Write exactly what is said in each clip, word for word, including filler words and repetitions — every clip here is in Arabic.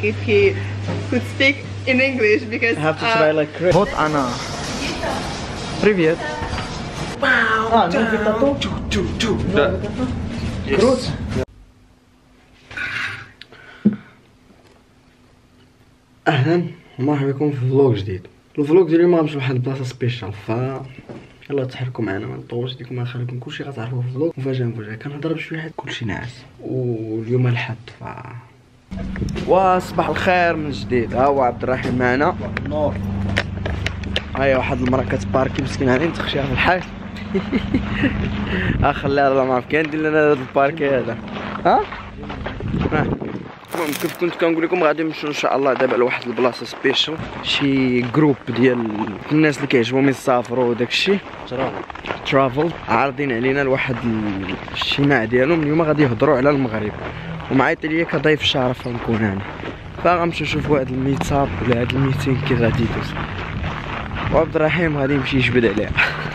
if he could speak in English because I have to try like Chris. Вот она. Привет. Wow. А, новый тату? Да. Круто. اهلا ومرحبا بكم في فلوق جديد. الفلوق ديال اليوم غنمشيو لواحد البلاصه سبيشال، ف يلا تحركوا معنا ما نطولش ديكم، غنخليكم كلشي غتعرفوا في الفلوق. مفاجاه مفاجاه كنهضر بشي واحد كلشي ناعس، واليوم الحد ف وصباح الخير من جديد. ها هو عبد الرحيم معنا. نور. هاهي واحد المرا كتباركي مسكينه عليه متخشيها في الحال. ها خليها الله ما عرف كاين ندير لنا هذا الباركي هذا. ها المهم كيف كنت كنقول لكم غادي نمشيو ان شاء الله دابا لواحد البلاصه سبيشال، شي جروب ديال الناس اللي كيعجبهم يسافروا وداكشي ترافل، عارضين علينا لواحد الاجتماع ديالهم اليوم غادي يهضروا على المغرب، ومعايا ليا كضيف شرف غنكون انا، فغنمشيو نشوفوا هاد الميت اب ولا هاد الميتين كي غادي يدوز، وعبد الرحيم غادي يمشي يجبد عليها.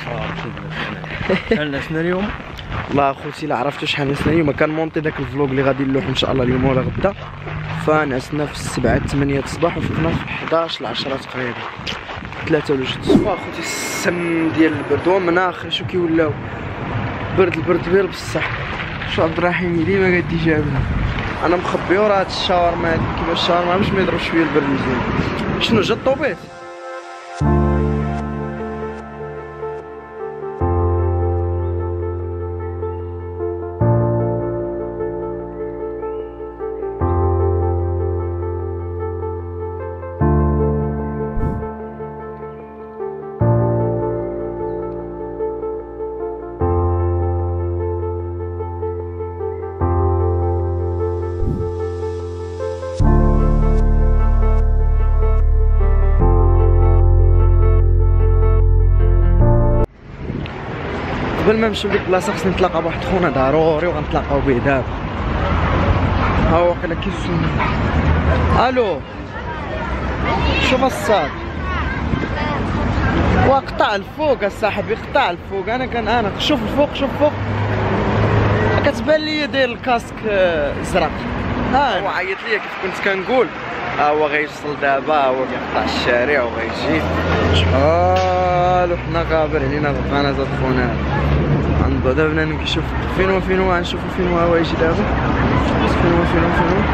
شحال نعسنا اليوم؟ والله اخوتي الا عرفتوا شحال نعسنا اليوم كنمونطي داك الفلوق اللي غادي نلوح ان شاء الله اليوم ولا غدا، فنعسنا في السبعة ثمانية الصباح وفقنا في حداش العشرة تقريبا، ثلاثة ولا جوج الصباح. اخوتي السم ديال البرد ومناخ شو كيولاو برد البرد غير بصح. شو عبد الرحيم ديما غادي جابنا انا مخبي ورا هاد الشاورما هادي، كيفاش الشاورما باش ما يضرب شويه البرد مزيان. شنو جا الطوبيت؟ قبل ما نمشيو لديك البلاصه خصني نتلاقى بواحد خونا ضروري وغنتلاقاو به دابا. ها هو وقيلا كيسولني. الو شوف الصاد وقطع الفوق اصاحبي، قطع الفوق. انا كان انا شوف الفوق شوف الفوق كتبان لي داير الكاسك ازرق. ها هو عيط ليا كيف كنت كنقول، ها هو غيوصل دابا، ها هو كيقطع الشارع وغيجي. شحال وحنا غابر علينا بقانا زاد خونا عند دابا بنادم كيشوف فين هو فين هو غنشوفو فين هو. هو يجي دابا فين هو فين هو فين هو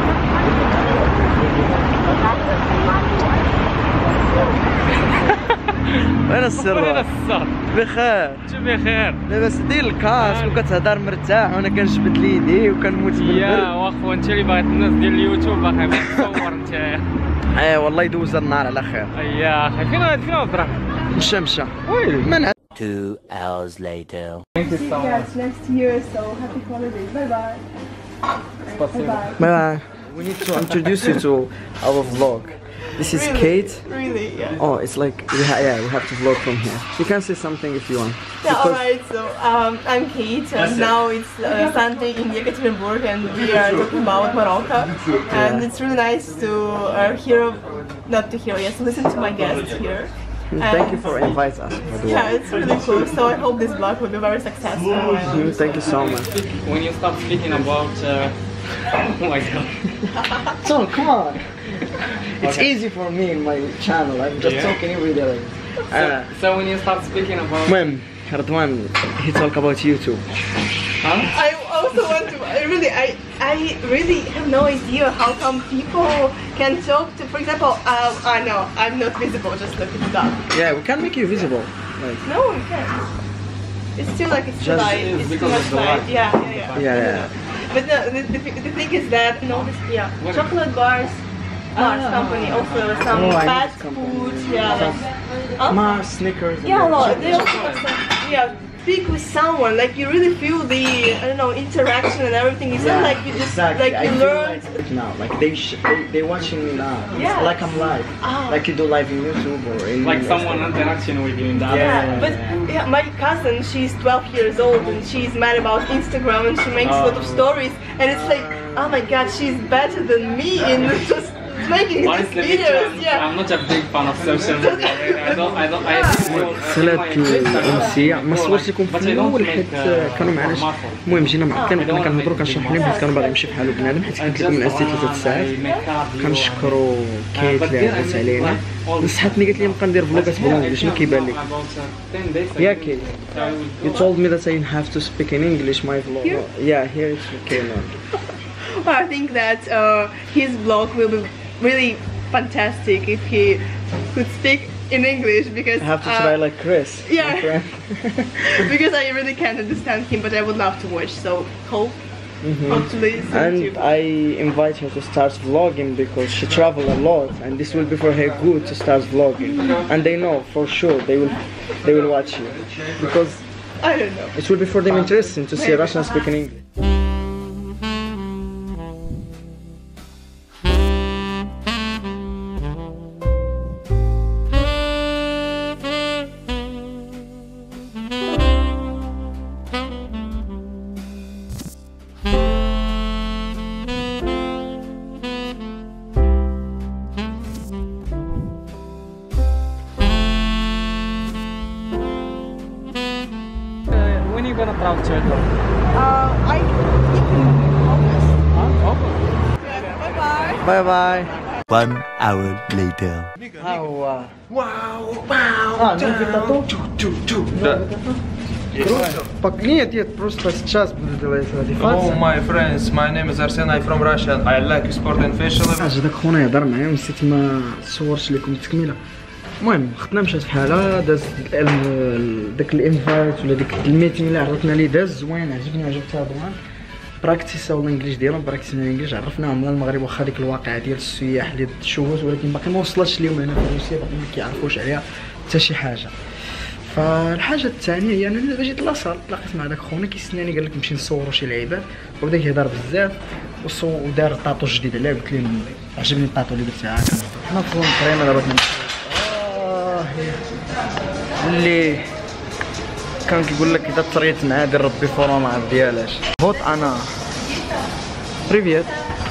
وين السر؟ وين السر؟ بخير بخير. لاباس دير الكاس وكتهضر مرتاح وانا كنجبد ليدي وكنموت بالبرد. يا واخا انت اللي باغي الناس ديال اليوتيوب باغي تصور انت. ايه والله يدوز النهار على خير. يا اخي فين غادي فين غتروح؟ مشى مشى ويلي من Two hours later. Thank you so Yeah, much. it's next year, so happy holidays. Bye bye. Bye bye. Bye bye. We need to introduce you to our vlog. This is Really? Kate. Really? Yeah. Oh, it's like we ha yeah, we have to vlog from here. You can say something if you want. Yeah, Because- alright, so um, I'm Kate, and now it's uh, Sunday in Yekaterinburg, and we are talking about Morocco. And it's really nice to uh, hear, not to hear, yes, to listen to my guests here. Thank you for inviting us. by the way. Yeah, it's really cool, so I hope this vlog will be very successful. Mm, Thank you so much. When you start speaking about uh... oh my god. So come on. It's Okay. easy for me in my channel. I'm just Yeah. talking every day. So, Uh, so when you start speaking about المهم رضوان he talk about YouTube. huh? I also want to, I really, I, I really have no idea how come people can talk to, for example, um, I know, I'm not visible, just look it up. Yeah, we can make you visible. Like No, you can't. It's still like it's Just- light. It's It's too because much of the light. light. Yeah, yeah, yeah. yeah, yeah. But no, the, the, the thing is that you know this, yeah, What? chocolate bars, Mars Ah. company also some Oh, I know fast this company. food, yeah, like, huh? Mars, Snickers. and yeah, a lot. chocolate. They also have some, yeah, speak with someone, like you really feel the I don't know interaction and everything. It's not like you just exactly. like I you feel learn. like now, like they sh they they watching me now. It's Yeah. like I'm live. Ah. Like you do live in YouTube or in Like someone interaction with you in that. Yeah. Yeah, but yeah, my cousin, she's twelve years old and she's mad about Instagram and she makes a lot of stories and it's like, oh my god, she's better than me in just making Honestly, these me too, videos. I'm, Yeah. I'm not a big fan of social media. I don't, I don't, I صلات الأمسية ما صورتش لكم في الأول حيت كانوا معنا شي- المهم جينا مع كانوا كنا كنهضروا كنشرح لهم حيت كانوا باغي يمشي بحالو بنادم حيت قلت لكم من أسيت ثلاث ساعات. كنشكروا كيت اللي عزت علينا نصحتني قالت لي نبقى ندير فلوغات بالانجليش شنو كيبان لك يا كيت you told me that I have to speak in English my vlog Here? yeah here it's okay now. I think that uh, his vlog will be really fantastic if he could speak in English because I have to uh, try like Chris yeah. my friend. because I really can't understand him, but I would love to watch. So hope, Mhm. hopefully, soon And too. I invite her to start vlogging because she travel a lot and this will be for her good to start vlogging and they know for sure they will they will watch you because I don't know. it will be for them interesting to see a Russian speaking English. When are you gonna travel to Italy? Uh, I think in August. Huh? Oh. Yeah, bye bye. Bye bye. One hour later. هو واو واو Paklinie ti просто сейчас буду делать Hello my friends, my name is Arsen, I'm from Russia. I like sport and fashion. حاجه داك خونا يهضر معايا ونسيت ما صورتش لكم التكميله. المهم خدنا مشات بحالها داز ال- داك الانفايت ولا ديك الميتين اللي عرفنا ليه داز زوين عجبني عجبتها دوان براكتيساو الانجليش ديالهم براكتيسنا الانجليش عرفناهم من المغرب واخا ديك الواقعه ديال السياح اللي تشوهت ولكن باقي ما وصلتش ليهم هنا في روسيا باقي ما كيعرفوش عليها حتى شي حاجه. فالحاجه الثانيه هي انني دابا جيت لاصال تلاقيت مع داك خونا كيستناني قال لك نمشي نصوروا شي لعيبات وبدا كيهضر بزاف وصو ودار طاطو جديد عليه قلت ليه عجبني الطاطو اللي درتي عاك حنا في الطريمه دابا اه اللي كان كيقول لك اذا طريت معاه دير ربي فورما ما ديالاش هوت انا привет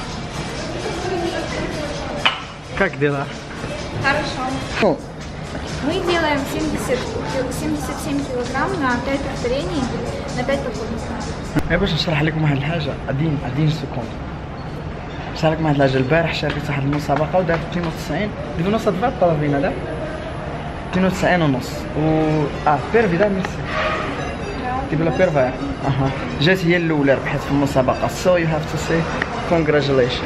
как дела Хорошо. Мы делаем семьдесят, семьдесят семь килограмм на пять повторений, на пять походов. غير باش نشرح لكم واحد الحاجه غادي غادي نسكون نشرح لكم واحد الحاجه البارح شاركت واحد المسابقه ودارت اثنين وتسعين ديك نص دفعت طرفين هذا اثنين وتسعين ونص و اه بيرفي دا ميرسي تقول لها بيرفا اها جات هي الاولى ربحت في المسابقه سو يو هاف تو سي كونغراتيليشن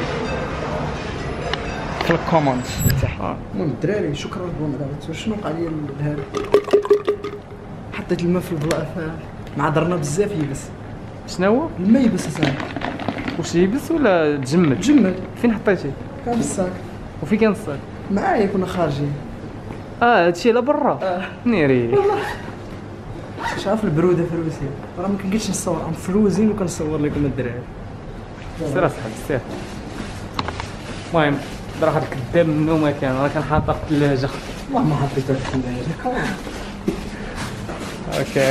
في الكومنتس تاعها. المهم الدراري شكرا لكم دابا شنو وقع لي هذا حطيت الماء في البلاصه مع درنا بزاف يبس شنو هو؟ الماء يبس اصاحبي واش يبس ولا تجمد؟ تجمد فين حطيتيه؟ كان في الصاك وفين كان الصاك؟ معايا كنا خارجين اه هادشي لا برا؟ اه نيري مش عارف البروده في روسيا راه ما كنقدش نصور ام فروزين وكنصور لكم الدراري سير اصاحبي سير. المهم راه هاد الكذاب منو ما كان راه كان حاطها في الثلاجه. والله ما حطيتها في الثلاجه. اوكي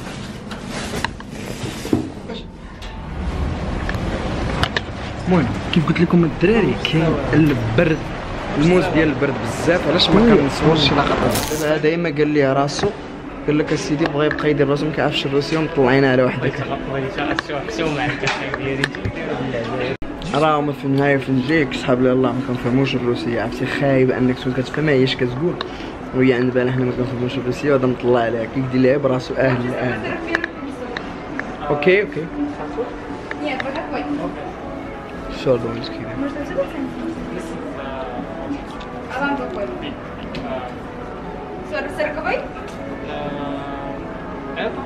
المهم كيف قلت لكم الدراري كاين البرد الموز ديال البرد بزاف علاش ما كنصورش لا خاطر دائما قال لي راسو قال لك السيدي بغى يبقى يدير راسو ما كيعرفش الروسيه ومطلعينا على وحدك راهم في النهايه في نجيك صحاب لي الله ما كنفهموش الروسيه عرفتي خايب انك تكون كتفهمها هي اش كتقول وهي عند بالها حنا ما كنفهموش الروسيه وهذا مطلع عليها كيدير لها براسو اهل اهل. اوكي اوكي Нет, вот такой. شو دوم مسكين Может, отсюда центр? А вам какой? Сорок, сороковой? Это?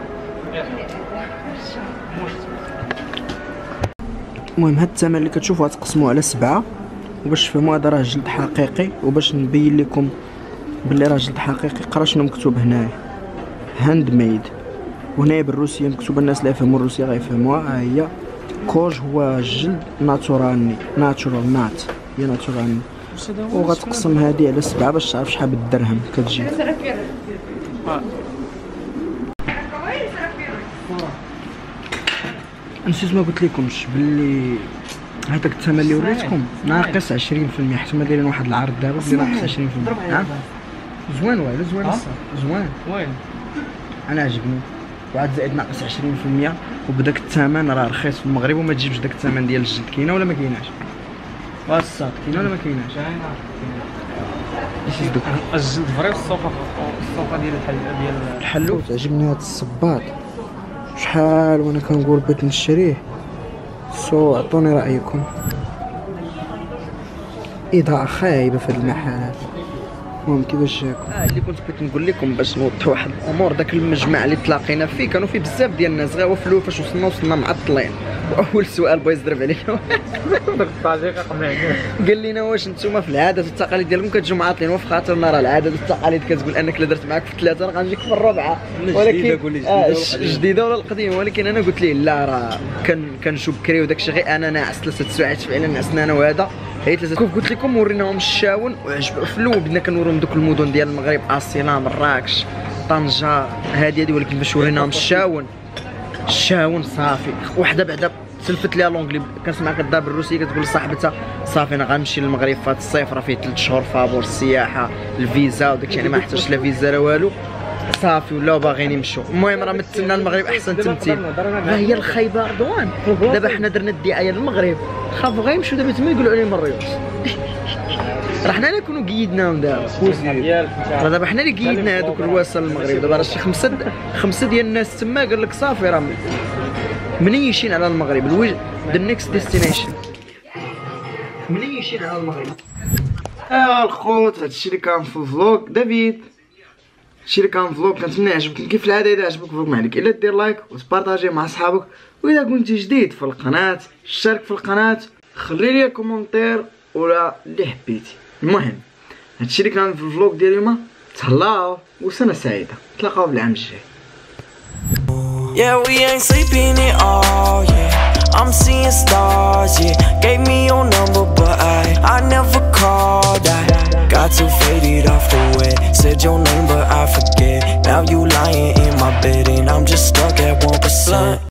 المهم هاد الثمن اللي كتشوفوا غتقسموه على سبعة وباش تفهموا هذا راه جلد حقيقي وباش نبين لكم باللي راه جلد حقيقي قرا شنو مكتوب هنايا هاند ميد وهنايا بالروسيه مكتوبه الناس اللي يفهموا الروسيه غيفهموها ها هي كوج هو جلد ناتورالني ناتورال نات هي ناتورالني وغتقسم هادي على سبعة باش تعرف شحال بالدرهم كتجي. сорок первый. сороковой или сорок первый? نسيت ما قلت لكمش باللي هذاك الثمن اللي وريتكم ناقص عشرين في المية، حيت هما دايرين واحد العرض دابا اللي ناقص عشرين في المية. ها زوين ويلي زوين الصاد زوين وين انا عجبني، وعاد زائد ناقص عشرين في المية وبداك الثمن راه رخيص في المغرب وما تجيبش داك الثمن ديال الجلد. كاينه ولا ما كايناش؟ والصاد كاينه ولا ما كايناش؟ اش دوك الجلد فري والصوفه الصوفه ديال الحل ديال الحلو. تعجبني هاد الصباط شحال وانا كنقول بغيت نشريه، سو عطوني رايكم. اضاءة خايبة في هاد المحلات. المهم كيفاش جاكم؟ اه اللي كنت بغيت نقول لكم باش نوضح واحد الامور، داك المجمع اللي تلاقينا فيه كانوا فيه بزاف ديال الناس، غير وفلو فاش وصلنا وصلنا معطلين. واول سؤال بغا يزرب علينا داك الطاجيق قمعنا قال لنا واش نتوما في العادات والتقاليد ديالكم كتجوا معاطلين؟ وفي خاطرنا راه العادات والتقاليد كتقول انك الا درت معاك في الثلاثه راه غنجيك في الرابعه، ولكن آه جديده ولا القديمه. ولكن انا قلت ليه لا، راه كان كنشوف بكري وداك الشيء غير انا ناعس ثلاثه ساعات فعلا نعسنا انا وهذا هي ثلاثه. قلت لكم وريناهم الشاون وعجبوا في الاول، بدنا كنوريهم دوك المدن ديال المغرب، اسيلا، مراكش، طنجه، هادي هادي. ولكن باش وريناهم الشاون الشاون صافي وحده بعدا سلفت ليها لونجلي، كنسمع كدار بالروسيه كتقول لصاحبتها صافي انا غنمشي للمغرب في هذا الصيف، راه فيه ثلاث شهور فابور السياحه الفيزا وداك يعني ما احتاجش لا فيزا لا والو، صافي ولاو باغيين يمشوا. المهم راه مثلنا المغرب احسن تمثيل. راه هي الخايبه رضوان، دابا حنا درنا الدعايه للمغرب خافوا غيمشيو دابا تما يقولوا عليهم الريوس. راه حنا اللي كنا قيدناهم دابا، راه دابا حنا اللي قيدنا هذوك الرواسه للمغرب. دابا راه شي خمسه خمسه ديال الناس تما قال لك صافي راه منيشين على المغرب، الوجه ذا نيكست ديستنيشن منيشين على المغرب. اه الخوت هادشي اللي كان في الفلوق دافيد، هادشي اللي كان في الفلوق كنتمنى يعجبكم. كيف العاده اذا عجبك الفلوق ما عليك الا دير لايك وتبارطاجيه مع صحابك، واذا كنتي جديد في القناه اشترك في القناه، خلي لي كومونتير ولا اللي حبيتي. المهم هادشي اللي كان في الفلوق ديال اليوم، تهلاو وسنه سعيده، نتلاقاو بالعام الجاي. Yeah, we ain't sleeping at all, yeah. I'm seeing stars, yeah. Gave me your number, but I, I never called. I got too faded off the wet. Said your name, but I forget. Now you lying in my bed.